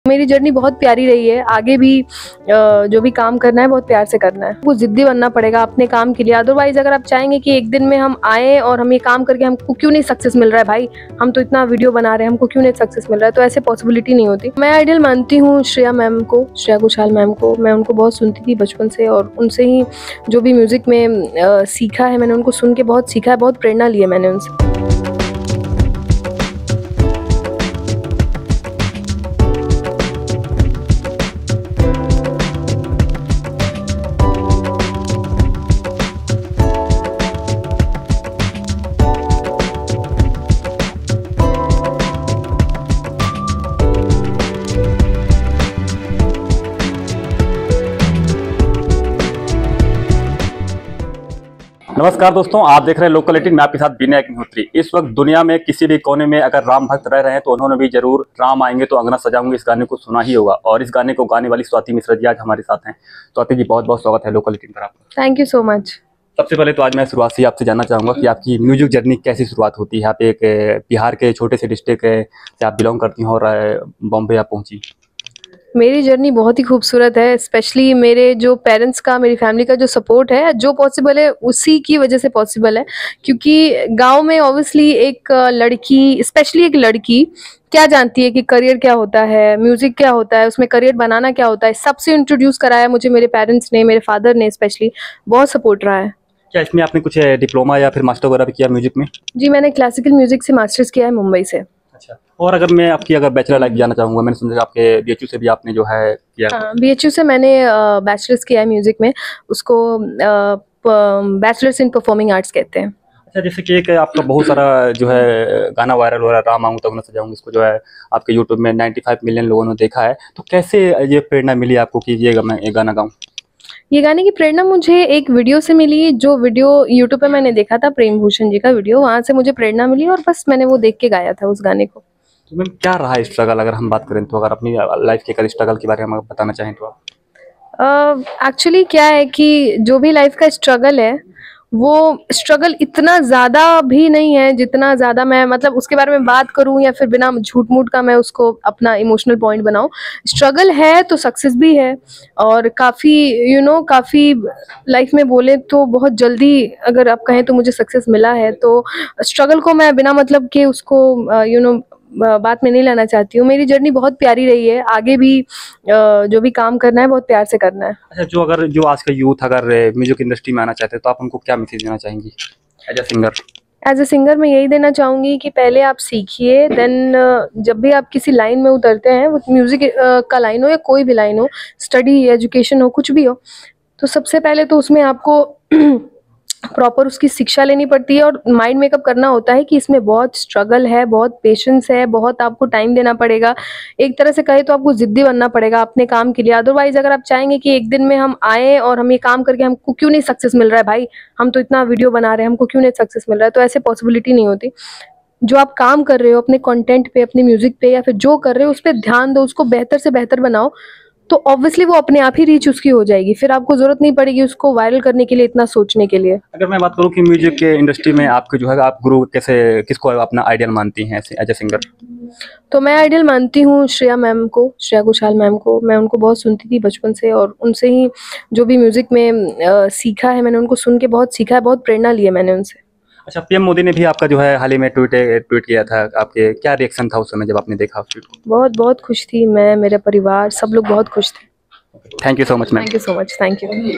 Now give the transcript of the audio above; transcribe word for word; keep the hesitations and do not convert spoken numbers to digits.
मेरी जर्नी बहुत प्यारी रही है। आगे भी जो भी काम करना है बहुत प्यार से करना है। कुछ जिद्दी बनना पड़ेगा अपने काम के लिए। अदरवाइज अगर आप चाहेंगे कि एक दिन में हम आए और हम ये काम करके हमको क्यों नहीं सक्सेस मिल रहा है, भाई हम तो इतना वीडियो बना रहे हैं, हमको क्यों नहीं सक्सेस मिल रहा है, तो ऐसे पॉसिबिलिटी नहीं होती। मैं आइडियल मानती हूँ श्रेया मैम को, श्रेया घोषाल मैम को। मैं उनको बहुत सुनती थी बचपन से और उनसे ही जो भी म्यूजिक में आ, सीखा है मैंने, उनको सुन के बहुत सीखा है, बहुत प्रेरणा ली है मैंने उनसे। नमस्कार दोस्तों, आप देख रहे हैं लोकल एटीन में आपके साथ विनय अग्निहोत्री। इस वक्त दुनिया में किसी भी कोने में अगर राम भक्त रह रहे हैं तो उन्होंने भी जरूर राम आएंगे तो अंगना सजाऊंगे इस गाने को सुना ही होगा। और इस गाने को गाने वाली स्वाति मिश्रा जी आज हमारे साथ हैं। स्वाति जी, बहुत बहुत स्वागत है लोकल एटीन पर आपका। Thank you so much. सबसे पहले तो आज मैं शुरुआत से आपसे जानना चाहूंगा कि आपकी म्यूजिक जर्नी कैसी शुरुआत होती है। आप एक बिहार के छोटे से डिस्ट्रिक्ट से आप बिलोंग करती हैं और बॉम्बे आप पहुंची। मेरी जर्नी बहुत ही खूबसूरत है। स्पेशली मेरे जो पेरेंट्स का, मेरी फैमिली का जो सपोर्ट है, जो पॉसिबल है उसी की वजह से पॉसिबल है। क्योंकि गांव में ऑब्वियसली एक लड़की, स्पेशली एक लड़की क्या जानती है कि करियर क्या होता है, म्यूजिक क्या होता है, उसमें करियर बनाना क्या होता है। सबसे इंट्रोड्यूस कराया मुझे मेरे पेरेंट्स ने, मेरे फादर ने स्पेशली बहुत सपोर्ट रहा है। क्या इसमें आपने कुछ डिप्लोमा या फिर मास्टर वगैरह भी किया म्यूजिक में? जी, मैंने क्लासिकल म्यूजिक से मास्टर्स किया है मुंबई से। अच्छा, और अगर मैं आपकी अगर बैचलर लाइफ जानना चाहूँगा, मैंने सुना आपके बीएचयू से भी आपने जो है किया। हाँ, बीएचयू से मैंने बैचलर्स किया है म्यूजिक में। उसको बैचलर्स इन परफॉर्मिंग आर्ट्स कहते हैं। अच्छा, जैसे कि एक आपका बहुत सारा जो है गाना वायरल हो रहा है, राम आऊँ तो अंगना सजाऊंगा, इसको जो है आपके यूट्यूब में पचानवे मिलियन लोगों ने देखा है। तो कैसे ये प्रेरणा मिली आपको कि ये मैं ये गाना गाऊँ? ये गाने की प्रेरणा मुझे एक वीडियो से मिली। जो वीडियो यूट्यूब पे मैंने देखा था, प्रेम भूषण जी का वीडियो, वहाँ से मुझे प्रेरणा मिली और बस मैंने वो देख के गाया था उस गाने को। तो मैम क्या रहा है स्ट्रगल, अगर हम बात करें तो, अगर अपनी लाइफ के स्ट्रगल के बारे में बताना चाहें तो आप? एक्चुअली uh, क्या है कि जो भी लाइफ का स्ट्रगल है वो स्ट्रगल इतना ज़्यादा भी नहीं है जितना ज़्यादा मैं मतलब उसके बारे में बात करूं या फिर बिना झूठ मूठ का मैं उसको अपना इमोशनल पॉइंट बनाऊं। स्ट्रगल है तो सक्सेस भी है। और काफ़ी यू नो काफ़ी लाइफ में बोले तो बहुत जल्दी अगर आप कहें तो मुझे सक्सेस मिला है। तो स्ट्रगल को मैं बिना मतलब के उसको यू नो बात में नहीं लाना चाहती हूँ। मेरी जर्नी बहुत प्यारी रही है। आगे भी जो भी काम करना है बहुत प्यार से करना है। अच्छा, जो अगर जो आज का यूथ अगर म्यूजिक इंडस्ट्री में आना चाहते हैं तो आप उनको क्या मैसेज देना चाहेंगी as a singer? As a singer मैं यही देना चाहूँगी कि पहले आप सीखिए, देन जब भी आप किसी लाइन में उतरते हैं, वो म्यूज़िक का लाइन हो या कोई भी लाइन हो, स्टडी एजुकेशन हो, कुछ भी हो, तो सबसे पहले तो उसमें आपको प्रॉपर उसकी शिक्षा लेनी पड़ती है और माइंड मेकअप करना होता है कि इसमें बहुत स्ट्रगल है, बहुत पेशेंस है, बहुत आपको टाइम देना पड़ेगा। एक तरह से कहे तो आपको जिद्दी बनना पड़ेगा अपने काम के लिए। अदरवाइज अगर आप चाहेंगे कि एक दिन में हम आए और हम ये काम करके हमको क्यों नहीं सक्सेस मिल रहा है, भाई हम तो इतना वीडियो बना रहे हैं, हमको क्यों नहीं सक्सेस मिल रहा है, तो ऐसे पॉसिबिलिटी नहीं होती। जो आप काम कर रहे हो अपने कंटेंट पे, अपने म्यूजिक पे या फिर जो कर रहे हो उस पर ध्यान दो, उसको बेहतर से बेहतर बनाओ, तो ऑब्वियसली वो अपने आप ही रीच उसकी हो जाएगी। फिर आपको जरूरत नहीं पड़ेगी उसको वायरल करने के लिए, इतना सोचने के लिए। अगर मैं बात करूं कि म्यूजिक के इंडस्ट्री में आपके जो है आप गुरु कैसे, किसको अपना आइडियल मानती हैं एज ए सिंगर? तो मैं आइडियल मानती हूँ श्रेया मैम को, श्रेया घोषाल मैम को। मैं उनको बहुत सुनती थी बचपन से और उनसे ही जो भी म्यूजिक में आ, सीखा है मैंने, उनको सुन के बहुत सीखा है, बहुत प्रेरणा ली है मैंने उनसे। अच्छा, पीएम मोदी ने भी आपका जो है हाल ही में ट्वीट ट्वीट किया था, आपके क्या रिएक्शन था उस समय जब आपने देखा उस ट्वीट को? बहुत बहुत खुश थी मैं, मेरा परिवार, सब लोग बहुत खुश थे। Thank you so much ma'am. Thank you so much. Thank you.